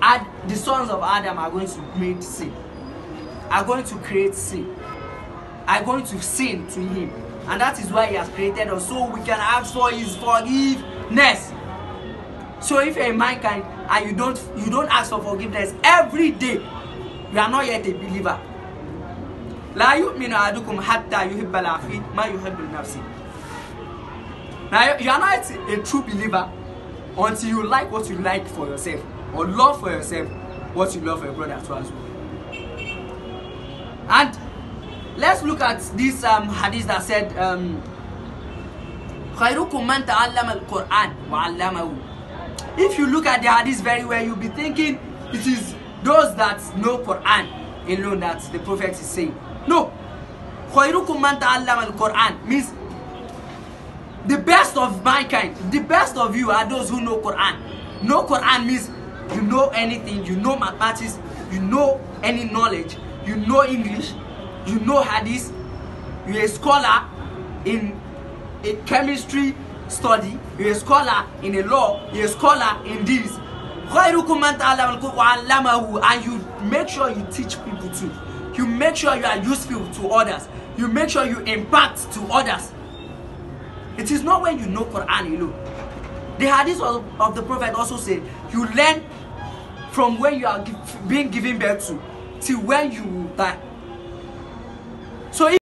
the sons of Adam are going to make sin, are going to create sin, are going to sin to him. And that is why he has created us, so we can ask for his forgiveness. So if you're a mankind and you don't ask for forgiveness every day, you are not yet a believer. La yu'minu ahadukum hatta yuhibba li akhihi ma yuhibbu li nafsihi. Now you are not a true believer until you like what you like for yourself, or love for yourself what you love for your brother too as well. And let's look at this hadith that said khairukum man ta'allama al-Quran wa 'allamahu. If you look at the hadith very well, you'll be thinking it is those that know Quran alone that the Prophet is saying. No. Khairukum man ta'allama al-Quran means the best of mankind, the best of you are those who know Quran. Know Quran means you know anything, you know mathematics, you know any knowledge, you know English, you know hadith, you're a scholar in a chemistry study, you're a scholar in a law, you're a scholar in this. And you make sure you teach people too. You make sure you are useful to others. You make sure you impact to others. It is not when you know Quran alone. The hadith of the Prophet also said, you learn from when you are being given birth to till when you die.